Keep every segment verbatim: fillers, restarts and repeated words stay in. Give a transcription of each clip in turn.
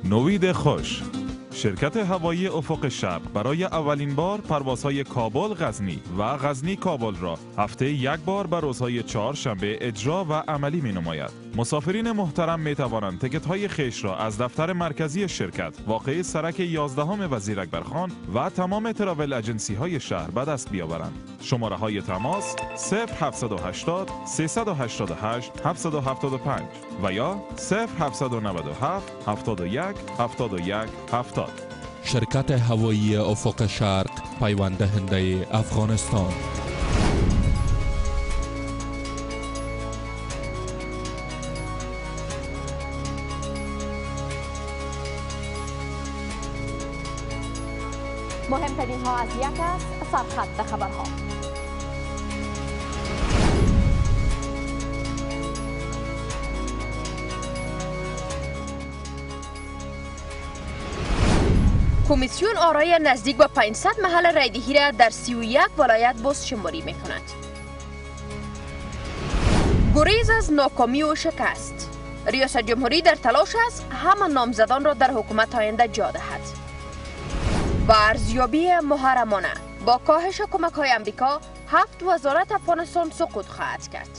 نوید خوش. شرکت هوایی افق شرق برای اولین بار پروازهای کابل غزنی و غزنی کابل را هفته یک بار بر روزهای چهارشنبه اجرا و عملی می نماید. مسافرین محترم می توانند تکت های خویش را از دفتر مرکزی شرکت واقع سرک یازدهم وزیر اکبرخان و تمام تراول اجنسی های شهر به دست بیاورند. شماره های تماس صفر هفتصد و هشتاد سیصد و هشتاد و هشت هفتصد و هفتاد و پنج و یا صفر هفتصد و نود و هفت هفتاد و یک هفتاد و یک هفتاد. شرکت هوایی افق شرق پیوند دهنده افغانستان. مهمترین ها از یک است سرخط خبرها. کمیسیون آرای نزدیک به پانصد محل رایدهی را در سی و یک ولایت بازشماری می کند. گریز از ناکامی و شکست. ریاست جمهوری در تلاش است همه نامزدان را در حکومت آینده جا دهد. و ارزیابی محرمانه با کاهش کمک های امریکا هفت وزارت افغانستان سقوط خواهد کرد.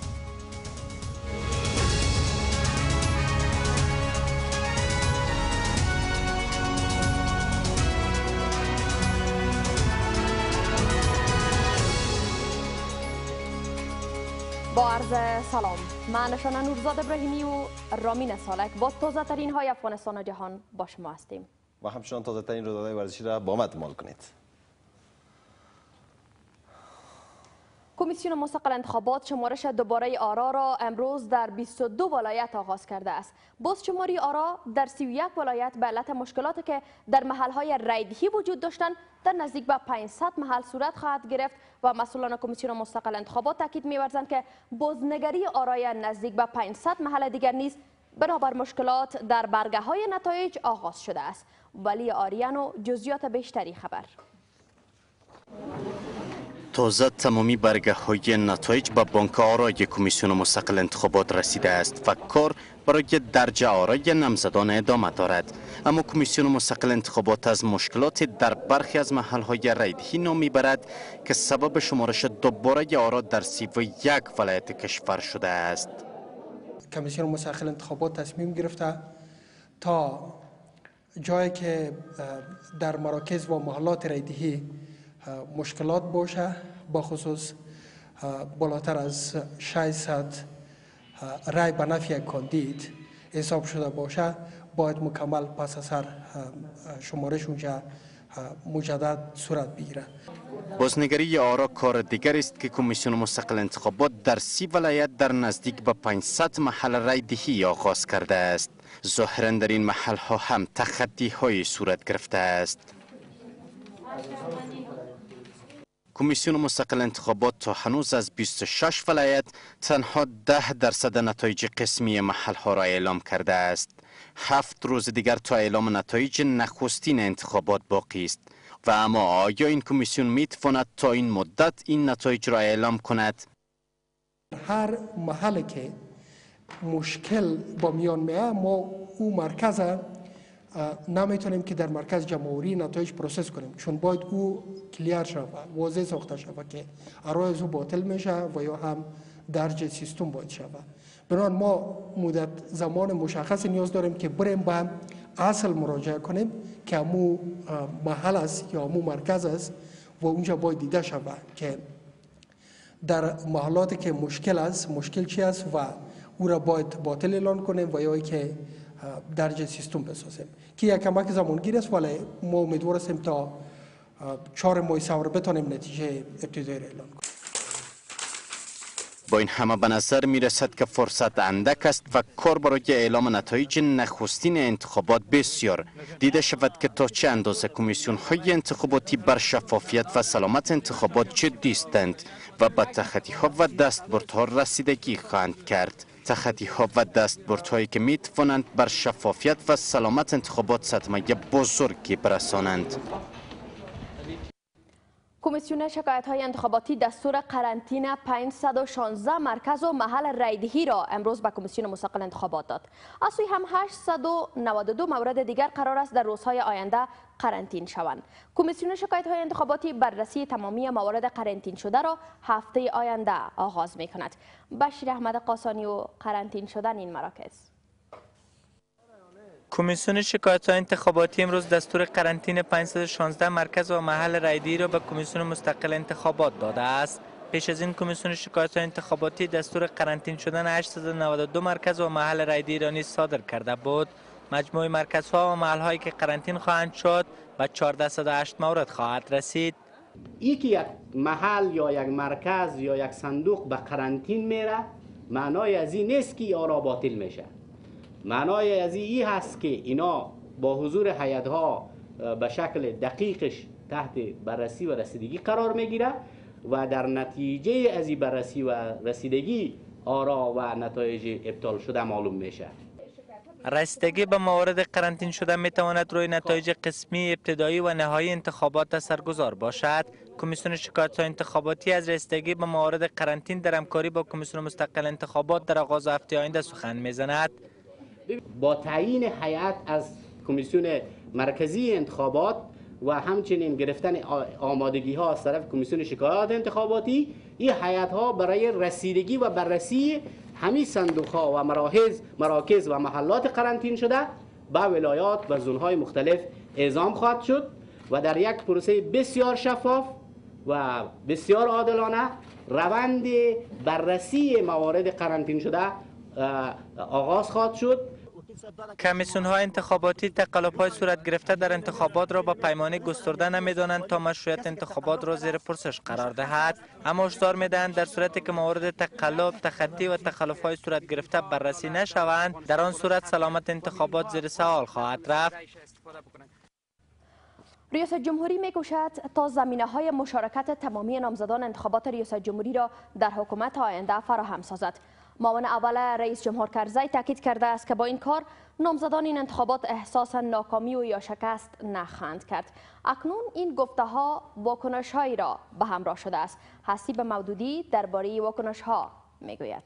با عرض سلام، من نشانه نورزاد ابراهیمی و رامین سالک با تازه ترین های افغانستان و جهان با شما هستیم. و همچنان تازه ترین رویدادهای ورزشی را با ما دنبال کنید. کمیسیون مستقل انتخابات شمارش دوباره آرا را امروز در بیست و دو ولایت آغاز کرده است. بازشماری آرا در سی و یک ولایت به علت مشکلاتی که در محلهای رایدهی وجود داشتند در نزدیک به پانصد محل صورت خواهد گرفت و مسئولان کمیسیون مستقل انتخابات تاکید می‌ورزند که بازنگری آرای نزدیک به پانصد محل دیگر نیز بنابر مشکلات در برگه های نتایج آغاز شده است. ولی آریان و جزئیات بیشتری خبر. تازه تمامی برگه های نتایج به بانک آرای کمیسیون مستقل انتخابات رسیده است و کار برای درج آرای نامزدان ادامه دارد. اما کمیسیون مستقل انتخابات از مشکلات در برخی از محل های رایدهی نام میبرد که سبب شمارش دوباره آرا در سی و یک ولایت کشور شده است. کمیسیون مستقل انتخابات تصمیم گرفته تا جایی که در مراکز و محلات رایدهی مشکلات باشه، با خصوص بالاتر از ششصد رای به نفع یک کاندید حساب شده باشه، باید مکمل پس از سر شمارش اونجا مجدد صورت بگیره. بازنگری آرا کار دیگر است که کمیسیون مستقل انتخابات در سی ولایت در نزدیک به پانصد محل رایدهی آغاز کرده است. ظاهراً در این محل ها هم تخطی های صورت گرفته است. کمیسیون مستقل انتخابات تا هنوز از بیست و شش ولایت تنها ده درصد نتایج قسمی محل ها را اعلام کرده است. هفت روز دیگر تا اعلام نتایج نخستین انتخابات باقی است. و اما آیا این کمیسیون می تواند تا این مدت این نتایج را اعلام کند؟ هر محلی که مشکل با میان میاد، ما او مرکز نمیتونیم که در مرکز جمهوری نتایج پروسس کنیم، چون باید او کلیر شود، واضح ساخته شود که آرای او باطل میشه و یا هم درج سیستم باید شود. بنابراین ما مدت زمان مشخص نیاز داریم که بریم به اصل مراجعه کنیم که امو محل است یا امو مرکز است و اونجا باید دیده شود که در محلات که مشکل است مشکل چی است و او را باید باطل اعلان کنیم و یا که درج سیستم بسازیم که یک کمک زمانگیر است، ولی ما امیدوار هستیم تا چهار ماه سوار بتانیم نتیجه ابتدایی را اعلان کنیم. با این همه به نظر می رسد که فرصت اندک است و کار برای اعلام نتایج نخستین انتخابات بسیار دیده شود که تا چه اندازه کمیسیون های انتخاباتی بر شفافیت و سلامت انتخابات جدی هستند و به تخطی ها و دستبردها رسیدگی خواهند کرد. تخطی ها و دستبردهایی که می توانند بر شفافیت و سلامت انتخابات صدمه بزرگی برسانند. کمیسیون شکایت‌های انتخاباتی دستور قرنطینه پانصد و شانزده مرکز و محل رایدهی را امروز به کمیسیون مستقل انتخابات داد. از سوی هم هشتصد و نود و دو مورد دیگر قرار است در روزهای آینده قرنطین شوند. کمیسیون شکایت‌های انتخاباتی بررسی تمامی موارد قرنطین شده را هفته آینده آغاز می‌کند. بشیر احمد قاسانی و قرنطین شدن این مراکز. کمیسیون شکایت‌های انتخاباتی امروز دستور قرنطینه پانصد و شانزده مرکز و محل رایدهی را به کمیسیون مستقل انتخابات داده است. پیش از این کمیسیون شکایت‌های انتخاباتی دستور قرنطین شدن هشتصد و نود و دو مرکز و محل رایدهی را نیز صادر کرده بود. مجموع مرکزها و محل‌هایی که قرنطین خواهند شد به چهارصد و هشت مورد خواهد رسید. اینکه یک محل یا یک مرکز یا یک صندوق به قرنطین میره معنای از این نیست که آرا باطل میشه. معنای از این هست که اینا با حضور هیئت‌ها به شکل دقیقش تحت بررسی و رسیدگی قرار میگیره و در نتیجه از این بررسی و رسیدگی آرا و نتایج ابطال شده معلوم میشه. رسیدگی به موارد قرنطین شده می تواند روی نتایج قسمی، ابتدایی و نهایی انتخابات اثرگذار باشد. کمیسیون شکایت‌های انتخاباتی از رسیدگی به موارد قرنطین در همکاری با کمیسیون مستقل انتخابات در آغاز هفته آینده سخن میزند. با تعیین هیئت از کمیسیون مرکزی انتخابات و همچنین گرفتن آمادگی ها از طرف کمیسیون شکایات انتخاباتی، این هیئت ها برای رسیدگی و بررسی همین صندوق ها و مراکز مراکز و محلات قرنطین شده به ولایات و زون های مختلف اعزام خواهد شد و در یک پروسه بسیار شفاف و بسیار عادلانه روند بررسی موارد قرنطین شده آغاز خواهد شد. کمیسیون های انتخاباتی تقلب های صورت گرفته در انتخابات را با پیمانه گسترده نمیدانند تا مشروعیت انتخابات را زیر پرسش قرار دهد، اما هشدار میدهند در صورتی که موارد تقلب، تخطی و تخلف های صورت گرفته بررسی نشوند، در آن صورت سلامت انتخابات زیر سوال خواهد رفت. ریاست جمهوری می‌کوشد تا زمینه‌های مشارکت تمامی نامزدان انتخابات ریاست جمهوری را در حکومت آینده فراهم سازد. معاون اول رئیس جمهور کرزی تاکید کرده است که با این کار نامزدان این انتخابات احساس ناکامی و یا شکست نخواهند کرد. اکنون این گفته‌ها واکنش‌هایی را به همراه شده است. حسیب مودودی درباره واکنش‌ها میگوید.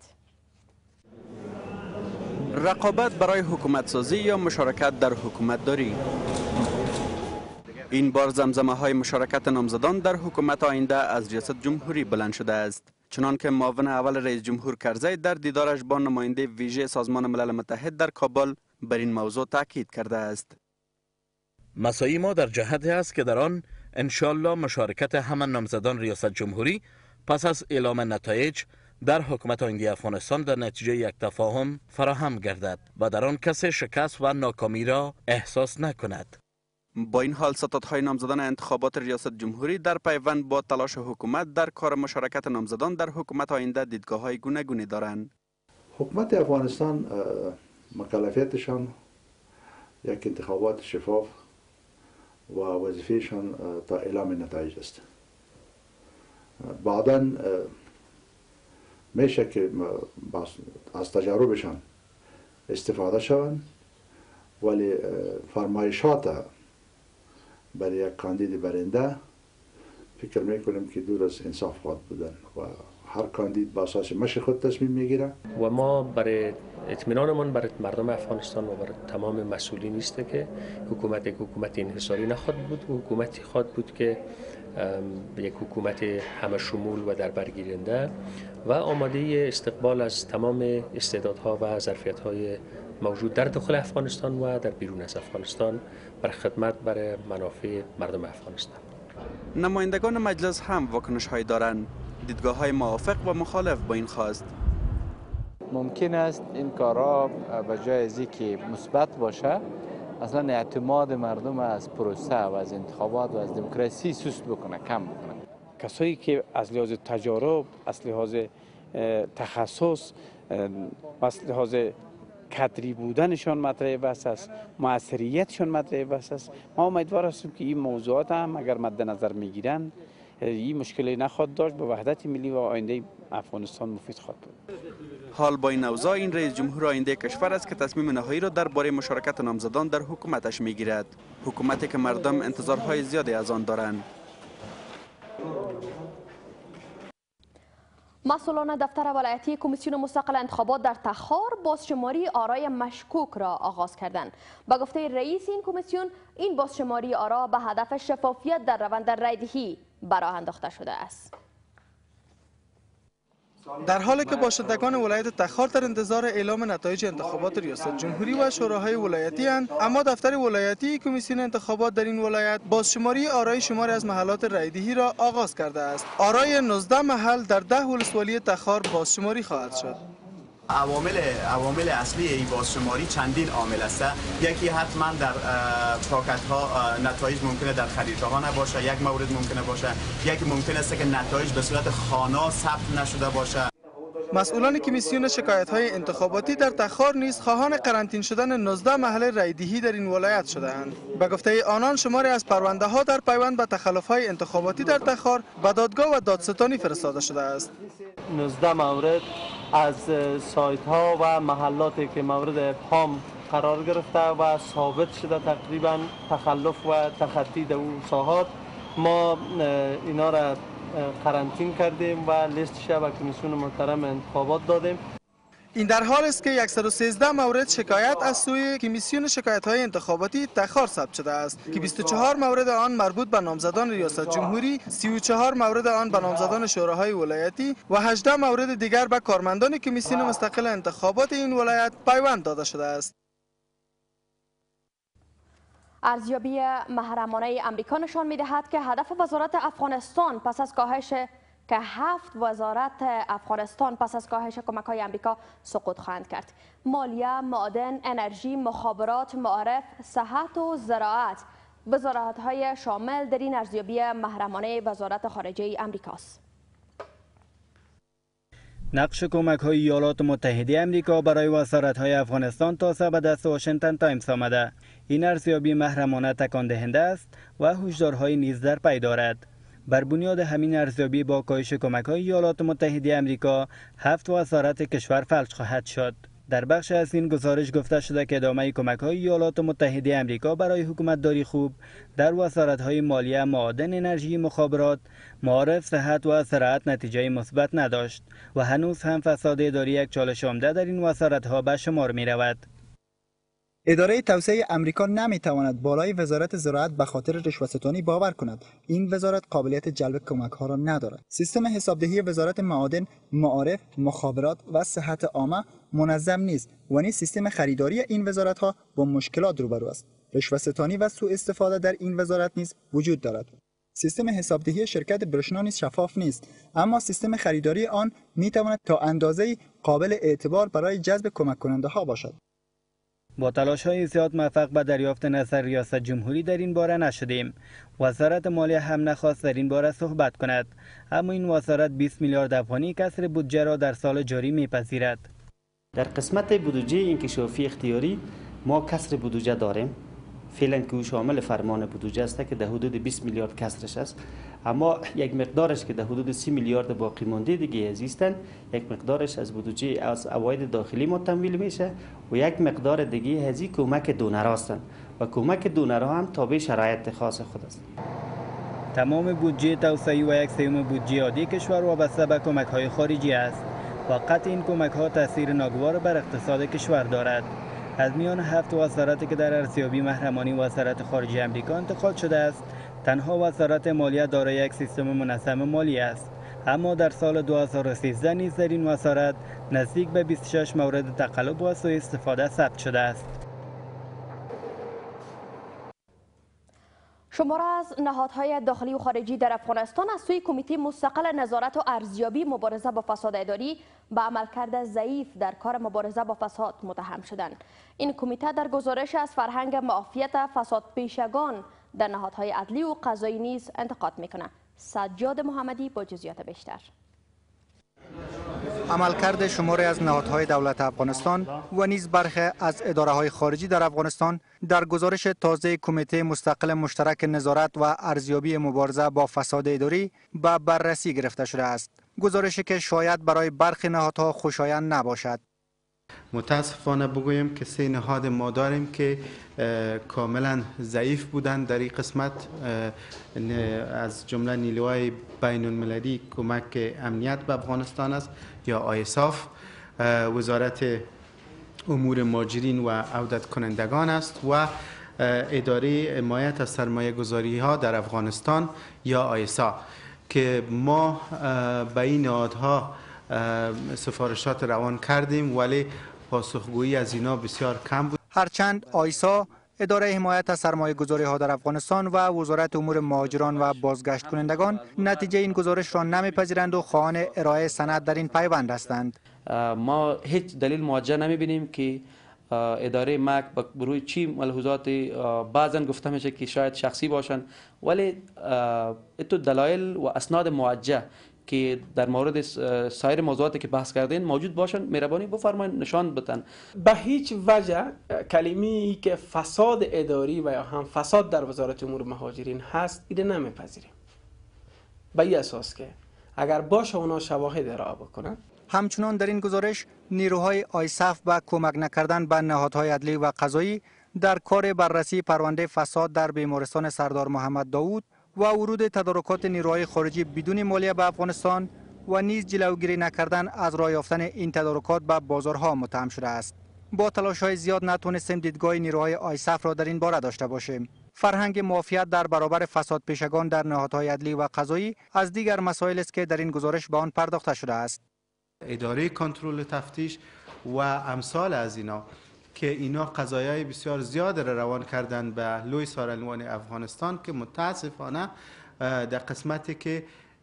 رقابت برای حکومت سازی یا مشارکت در حکومت داری؟ این بار زمزمه های مشارکت نامزدان در حکومت آینده از ریاست جمهوری بلند شده است. چنانکه معاون اول رئیس جمهور کرزی در دیدارش با نماینده ویژه سازمان ملل متحد در کابل بر این موضوع تاکید کرده است. مساعی ما در جهت است که در آن انشالله مشارکت همه نامزدان ریاست جمهوری پس از اعلام نتایج در حکومت آینده افغانستان در نتیجه یک تفاهم فراهم گردد و در آن کسی شکست و ناکامی را احساس نکند. با این حال ستادهای نامزدان انتخابات ریاست جمهوری در پیوند با تلاش حکومت در کار مشارکت نامزدان در حکومت آینده دیدگاه های گوناگونی دارند. حکومت افغانستان مکلفیتشان یک انتخابات شفاف و وظیفهشان تا اعلام نتایج است. بعداً میشه که از تجاربشان استفاده شوند، ولی فرمایشات برای یک کاندید برنده فکر میکنم که دور از انصاف خواهد بودن و هر کاندید با اساس مشی خود تصمیم میگیره و ما برای اطمینانمون برای مردم افغانستان و برای تمام مسئولین است که حکومت یک حکومت انحصاری نخواهد بود، حکومتی خواهد بود که یک حکومت همه شمول و در برگیرنده و آماده استقبال از تمام استعدادها و ظرفیت‌های موجود در داخل افغانستان و در بیرون از افغانستان برای خدمت برای منافع مردم افغانستان. نمایندگان مجلس هم واکنش‌هایی دارند، دیدگاه‌های موافق و مخالف با این خواست. ممکن است این کارا به جای از اینکه مثبت باشه اصلا اعتماد مردم از پروسه و از انتخابات و از دموکراسی سست بکنه، کم بکنه. کسایی که از لحاظ تجارب، از لحاظ تخصص، از لحاظ کادری بودنشان مطرح بحث است، موثریتشان مطرح بحث است. ما امیدوار هستیم که این موضوعات هم اگر مد نظر میگیرن این مشکلی نخواهد داشت، به وحدت ملی و آینده افغانستان مفید خواهد بود. حال با این اوضاع این رئیس جمهور آینده کشور است که تصمیم نهایی را درباره مشارکت نامزدان در حکومتش میگیرد، حکومتی که مردم انتظارهای زیادی از آن دارند. مسئولان دفتر ولایتی کمیسیون مستقل انتخابات در تخار بازشماری آرای مشکوک را آغاز کردند. با گفته رئیس این کمیسیون، این بازشماری آرا به هدف شفافیت در روند رایدهی برآ انداخته شده است. در حالی که باشندگان ولایت تخار در انتظار اعلام نتایج انتخابات ریاست جمهوری و شوراهای ولایتی اند، اما دفتر ولایتی کمیسیون انتخابات در این ولایت بازشماری آرای شماری از محلات رایدهی را آغاز کرده است. آرای نوزده محل در ده ولسوالی تخار بازشماری خواهد شد. عوامل عوامل اصلی این بازشماری چندین عامل است. یکی حتما در پاکت ها نتایج ممکنه در خریطه ها نباشه، یک مورد ممکنه باشه، یکی ممکن است که نتایج به صورت خانه ثبت نشده باشه. مسئولان کمیسیون شکایت های انتخاباتی در تخار نیز خواهان قرنطین شدن نوزده محل رایدهی در این ولایت شده‌اند. به گفته آنان شماری از پرونده ها در پیوند به تخلف های انتخاباتی در تخار به دادگاه و دادستانی فرستاده شده است. نوزده مورد از سایت ها و محلاتی که مورد ابهام قرار گرفته و ثابت شده تقریبا تخلف و تخطی در اون ساحات، ما اینا را قرنطین کردیم و لیستش به کمیسیون محترم انتخابات دادیم. این در حال است که صد و سیزده مورد شکایت از سوی کمیسیون شکایت‌های انتخاباتی تخار ثبت شده است که بیست و چهار مورد آن مربوط به نامزدان ریاست جمهوری، سی و چهار مورد آن به نامزدان شوراهای ولایتی و هجده مورد دیگر به کارمندان کمیسیون مستقل انتخابات این ولایت پیوند داده شده است. ارزیابی محرمانه امریکا نشان می‌دهد که هدف وزارت افغانستان پس از کاهش که هفت وزارت افغانستان پس از کاهش کمک‌های امریکا سقوط خواهند کرد. مالیه، معادن، انرژی، مخابرات، معارف، صحت و زراعت وزارت‌های شامل در این ارزیابی محرمانه وزارت خارجه امریکاست. نقش کمک‌های ایالات متحده آمریکا برای وزارت‌های افغانستان تازه به دست واشنگتن تایمز آمده. این ارزیابی محرمانه تکان دهنده است و هشدارهای نیز در پی دارد. بر بنیاد همین ارزیابی با کاهش کمک‌های ایالات متحده آمریکا، هفت وزارت کشور فلج خواهد شد. در بخش از این گزارش گفته شده که ادامه کمک‌های ایالات متحده آمریکا برای حکومتداری خوب در وزارت‌های مالیه، معادن، انرژی، مخابرات، معارف، صحت و زراعت نتیجه مثبت نداشت و هنوز هم فساد اداری یک چالش عمده در این وزارت‌ها به شمار می‌رود. اداره توسعه امریکا نمیتواند بالای وزارت زراعت به خاطر رشوه‌ستانی باور کند. این وزارت قابلیت جلب کمک‌ها را ندارد. سیستم حسابدهی وزارت معادن، معارف، مخابرات و صحت عامه منظم نیست و نیز سیستم خریداری این وزارت‌ها با مشکلات روبرو است. رشوه‌ستانی و سوء استفاده در این وزارت نیز وجود دارد. سیستم حسابدهی شرکت برشنا نیز شفاف نیست، اما سیستم خریداری آن میتواند تا اندازه‌ای قابل اعتبار برای جذب کمک کننده ها باشد. با تلاش های زیاد موفق به دریافت نظر ریاست جمهوری در این باره نشدیم. وزارت مالیه هم نخواست در این باره صحبت کند، اما این وزارت بیست میلیارد افغانی کسر بودجه را در سال جاری میپذیرد. در قسمت بودجه انکشافی اختیاری ما کسر بودجه داریم، فعلا که او شامل فرمان بودجه است که در حدود بیست میلیارد کسرش است، اما یک مقدارش که در حدود سی میلیارد باقی مانده دیگه عزیزتن، یک مقدارش از بودجه از عواید داخلی ما تمویل میشه و یک مقدار دیگه از کمک دونرها هستند و کمک دونرها هم تابع شرایط خاص خود است. تمام بودجه توسعه‌ای و یک سوم بودجه عادی کشور وابسته به کمک‌های خارجی است و قطع این کمک‌ها تاثیر ناگوار بر اقتصاد کشور دارد. از میان هفت وزارتی که در ارزیابی محرمانی وزارت خارجه آمریکا انتخاب شده است، تنها وزارت مالیه دارای یک سیستم منظم مالی است، اما در سال دو هزار و سیزده نیز در این وزارت نزدیک به بیست و شش مورد تقلب و سوء استفاده ثبت شده است. شمار از نهادهای داخلی و خارجی در افغانستان از سوی کمیته مستقل نظارت و ارزیابی مبارزه با فساد اداری به عملکرد ضعیف در کار مبارزه با فساد متهم شدند. این کمیته در گزارش از فرهنگ معافیت فساد پیشگان در نهادهای عدلی و قضایی نیز انتقاد میکنه. سجاد محمدی با جزئیات بیشتر. عملکرد شماری از نهادهای دولت افغانستان و نیز برخی از اداره‌های خارجی در افغانستان در گزارش تازه کمیته مستقل مشترک نظارت و ارزیابی مبارزه با فساد اداری به بررسی گرفته شده است. گزارشی که شاید برای برخی نهادها خوشایند نباشد. متاسفانه بگویم که سه نهاد ما داریم که کاملا ضعیف بودند در این قسمت، از جمله نیروهای بین المللی کمک امنیت به افغانستان است یا آیساف، وزارت امور مهاجرین و عودت کنندگان است و اداره حمایت از سرمایه گذاری ها در افغانستان یا آیسا، که ما به این نهادها سفارشات روان کردیم ولی پاسخگویی از اینا بسیار کم بود. هرچند آیسا، اداره حمایت از سرمایه گذاری ها در افغانستان و وزارت امور مهاجران و بازگشت کنندگان نتیجه این گزارش را نمیپذیرند و خواهان ارائه سند در این پیوند هستند. ما هیچ دلیل موجه نمیبینیم که اداره مک بروی چی ملحوظات بعضا گفته میشه که شاید شخصی باشن، ولی اتو دلایل و اسناد موجه که در مورد سایر موضوعاتی که بحث کردین موجود باشن، مهربانی بفرمایید نشان بدن. به هیچ وجه کلمه‌ای که فساد اداری و یا هم فساد در وزارت امور مهاجرین هست ایده نمیپذیریم، به این اساس که اگر باشه اونا شواهد ارائه بکنن. همچنان در این گزارش نیروهای آیساف به کمک نکردن به نهادهای عدلی و قضایی در کار بررسی پرونده فساد در بیمارستان سردار محمد داوود و ورود تدارکات نیروهای خارجی بدون مالیه به افغانستان و نیز جلوگیری نکردن از راه یافتن این تدارکات به بازارها متهم شده است. با تلاش‌های زیاد نتوانستیم دیدگاه نیروهای آیساف را در این باره داشته باشیم. فرهنگ معافیت در برابر فساد پیشگان در نهادهای عدلی و قضایی از دیگر مسائل است که در این گزارش به آن پرداخته شده است. اداره کنترل تفتیش و امثال از اینا که اینا قضایای بسیار زیاد را روان کردن به لوی سارنوان افغانستان که متاسفانه در قسمتی که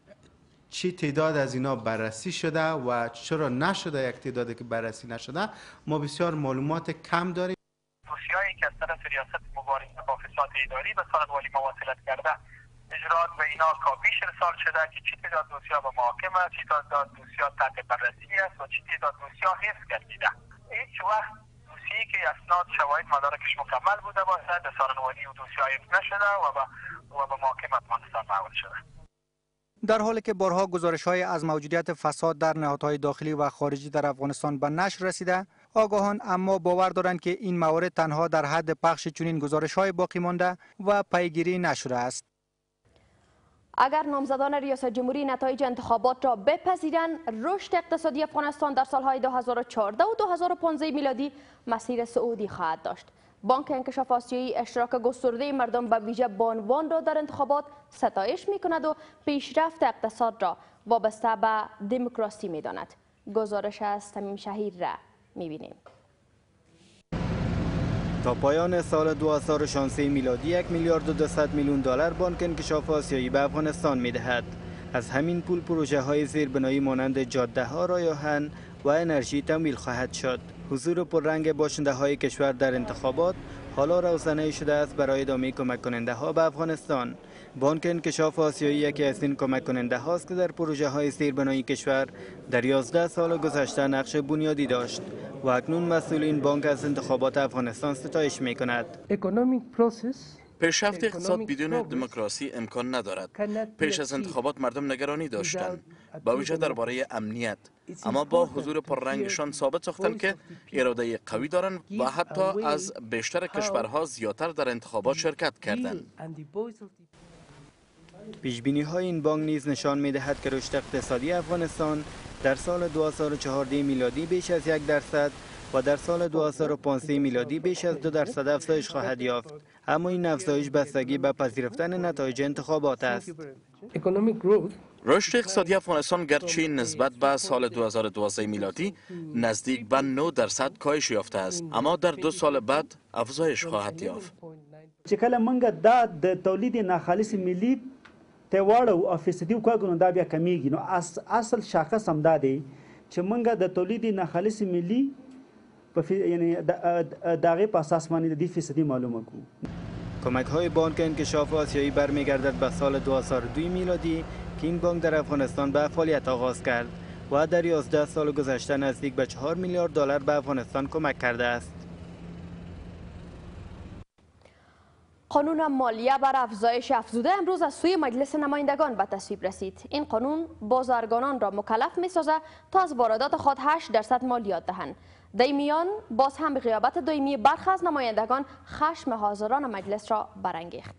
چی تعداد از اینا بررسی شده و چرا نشده یک تعدادی که بررسی نشده ما بسیار معلومات کم داریم. دوسیه‌ای که از طرف ریاست مبارزه با فساد اداری به سارنوالی مواصلت کرده، اجرات به اینا کاپیش ارسال شده که چی تعداد دوسیه به محاکمه، چی تعداد دوسیه تحت بررسی است و چی تعداد دوسیه حفظ گردیده. هیچ وقت دوسیه‌ای که اسناد شواهد مدارکش مکمل بوده باشد به سارنوالی و دوسیه حفظ نشده و به و به محاکمه افغانستان محول شده. در حالی که بارها گزارش‌های از موجودیت فساد در نهادهای داخلی و خارجی در افغانستان به نشر رسیده، آگاهان اما باور دارند که این موارد تنها در حد پخش چنین گزارش‌های باقی مانده و پیگیری نشده است. اگر نامزدان ریاست جمهوری نتایج انتخابات را بپذیرند، رشد اقتصادی افغانستان در سالهای دو هزار و چهارده و دو هزار و پانزده میلادی مسیر صعودی خواهد داشت. بانک انکشاف آسیایی اشتراک گسترده مردم به ویژه بانوان را در انتخابات ستایش می کند و پیشرفت اقتصاد را وابسته به دموکراسی می داند. گزارش از تمیم شهیر را می بینیم. تا پایان سال دو هزار و شانزده میلادی یک میلیارد و دویست میلیون دلار بانک انکشاف آسیایی به افغانستان می دهد. از همین پول پروژه های زیربنایی مانند جاده ها، راه‌آهن و انرژی تمویل خواهد شد. حضور پررنگ باشنده های کشور در انتخابات حالا روزانه شده است برای ادامه کمک کننده ها به افغانستان. بانک انکشاف آسیایی یکی از این کمک کننده هاست که در پروژه های زیربنایی کشور در یازده سال گذشته نقش بنیادی داشت و اکنون مسئولین بانک از انتخابات افغانستان ستایش می کند. پیشرفت اقتصاد بدون دموکراسی امکان ندارد. پیش از انتخابات مردم نگرانی داشتند، با ویژه درباره امنیت، اما با حضور پررنگشان ثابت ساختند که اراده قوی دارند و حتی از بیشتر کشورها زیادتر در انتخابات شرکت کردند. پیشبینی های این بانک نیز نشان می دهد که رشد اقتصادی افغانستان در سال دو هزار و چهارده میلادی بیش از یک درصد و در سال دو هزار و پانزده میلادی بیش از دو درصد افزایش خواهد یافت. اما این افزایش بستگی به پذیرفتن نتایج انتخابات است. رشد اقتصادی افغانستان گرچه نسبت به سال دو هزار و دوازده میلادی نزدیک به نه درصد کاهش یافته است، اما در دو سال بعد افزایش خواهد یافت. چې کله موږ دا د تولید ناخالص ملي ته واړو او فیصدي وکړو دا بیا کمیږي، نو اصل شاخص هم دا دی چې موږ د تولید ناخالص ملي په یعنی د هغې په اساس باندې د دې فیصدي معلومه کړو. کمک های بانک انکشاف آسیایی برمیگردد به سال دو هزار و دو میلادی که این بانک در افغانستان به فعالیت آغاز کرد و در یازده سال گذشته نزدیک به چهار میلیارد دلار به افغانستان کمک کرده است. قانون مالیه بر افزایش افزوده امروز از سوی مجلس نمایندگان به تصویب رسید. این قانون بازرگانان را مکلف می‌سازد تا از واردات خود هشت درصد مالیات دهند. در میان باز هم به غیابت دائمی برخی از نمایندگان خشم حاضران مجلس را برانگیخت.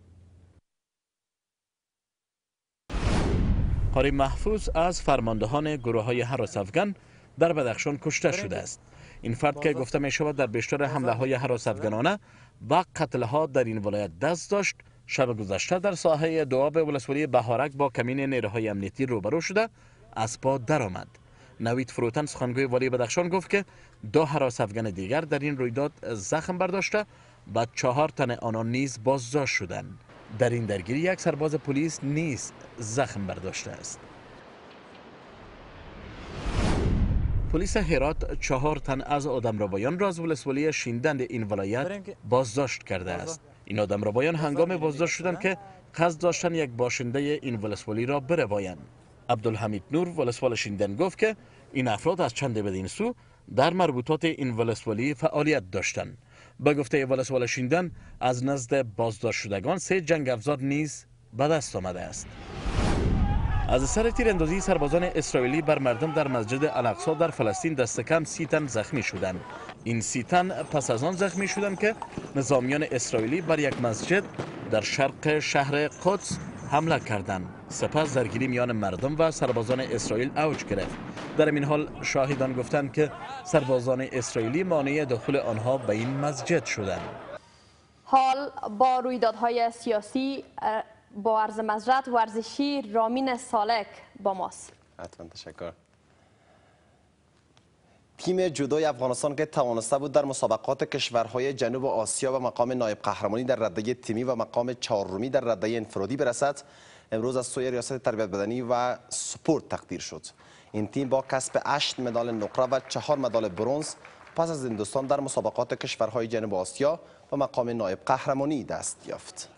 قاری محفوظ از فرماندهان گروه های هراس افغان در بدخشان کشته شده است. این فرد که گفته می شود در بیشتر حمله های هراس افغانانه و قتل ها در این ولایت دست داشت، شب گذشته در ساحه دواب ولسوالی بهارک با کمین نیروهای امنیتی روبرو شده از پا درآمد. نوید فروتن سخنگوی والی بدخشان گفت که دو هراس افغان دیگر در این رویداد زخم برداشته و چهار تن آنان نیز بازداشت شدند. در این درگیری یک سرباز پلیس نیز زخم برداشته است. پلیس هرات چهار تن از آدمربایان را از ولسوالی شیندند این ولایت بازداشت کرده است. این آدمربایان هنگام بازداشت شدند که قصد داشتند یک باشنده این ولسوالی را بربایند. عبدالحمید نور ولسوال شیندن گفت که این افراد از چند بدین سو در مربوطات این ولسوالی فعالیت داشتند. به گفته ولسوال شیندن از نزد بازداشت شدگان سه جنگ افزار نیز به دست آمده است. از سر تیراندازی سربازان اسرائیلی بر مردم در مسجد الاقصی در فلسطین دست کم سی تن زخمی شدند. این سی تن پس از آن زخمی شدند که نظامیان اسرائیلی بر یک مسجد در شرق شهر قدس حمله کردند. سپس درگیری میان مردم و سربازان اسرائیل اوج گرفت. در این حال شاهدان گفتند که سربازان اسرائیلی مانع دخول آنها به این مسجد شدند. حال با رویدادهای سیاسی با عرض معذرت ورزشی رامین سالک با ماست. حتما تشکر. تیم جودوی افغانستان که توانسته بود در مسابقات کشورهای جنوب آسیا و مقام نایب قهرمانی در رده تیمی و مقام چهارمی در رده انفرادی برسد، امروز از سوی ریاست تربیت بدنی و سپورت تقدیر شد. این تیم با کسب هشت مدال نقره و چهار مدال برنز پس از هندوستان در مسابقات کشورهای جنوب آسیا و مقام نایب قهرمانی دست یافت.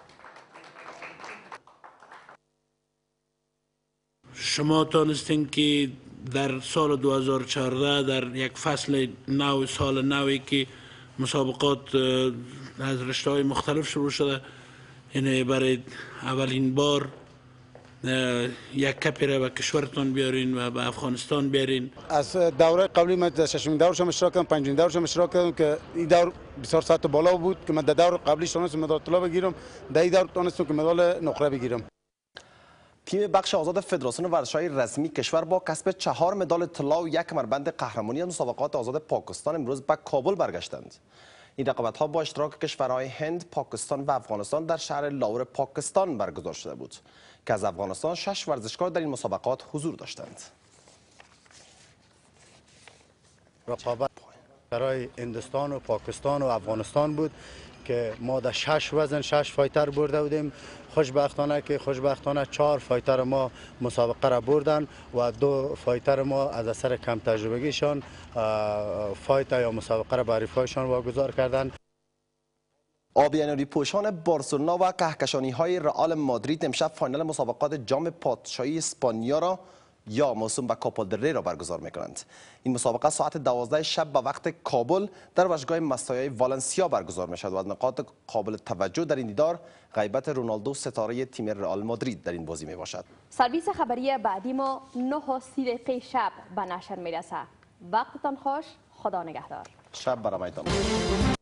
شما تانستین که در سال دو هزار و چهارده در یک فصل نو سال نوی که مسابقات از رشته های مختلف شروع شده، یعنی برای اولین بار یک کپی را به کشورتان بیارین و به افغانستان بیارین. از دوره قبلی من در ششمین دورش هم اشتراک کردم، پنجمین دورش هم اشتراک کردم که این دور بسیار سطح بالا بود که من در دور قبلی تونستم مدال طلا بگیرم، در این دور تونستم که مدال نقره بگیرم. تیم بخش آزاد فدراسیون ورزش‌های رسمی کشور با کسب چهار مدال طلا و یک کمربند قهرمانی از مسابقات آزاد پاکستان امروز به کابل برگشتند. این رقابت‌ها با اشتراک کشورهای هند، پاکستان و افغانستان در شهر لاهور پاکستان برگزار شده بود که از افغانستان شش ورزشکار در این مسابقات حضور داشتند. رقابت برای هندوستان و پاکستان و افغانستان بود که ما در شش وزن شش فایتر برده بودیم. خوشبختانه که خوشبختانه چهار فایتر ما مسابقه را بردن و دو فایتر ما از اثر کم تجربگیشان فایت یا مسابقه را به رفیقایشان واگذار کردند. آبیانوری پوشان بارسلونا و کهکشانی های رئال مادرید امشب فاینال مسابقات جام پادشاهی اسپانیا را یا موسوم به کوپا دل ری را برگزار می‌کنند. این مسابقه ساعت دوازده شب به وقت کابل در وشگاه مستایای والنسیا برگزار می‌شود و از نقاط قابل توجه در این دیدار غیبت رونالدو ستاره تیم رئال مادرید در این بازی میباشد. سرویس خبری بعدی ما نه و سی دقیقه شب به نشر میرسه. وقتتان خوش، خدا نگهدار. شب برامایتان.